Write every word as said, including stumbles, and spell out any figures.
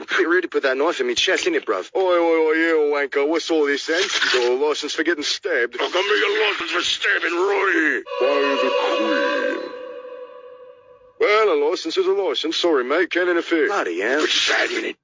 Shamk. Bit rude to put that knife in me chest, innit, bruv? Oi, oi, oi, you wanker, what's all this then? You got a licence for getting stabbed? How come you got a licence for stabbing Roy? By the Queen. Well, a licence is a licence. Sorry, mate, can't interfere. Bloody hell. Just a minute.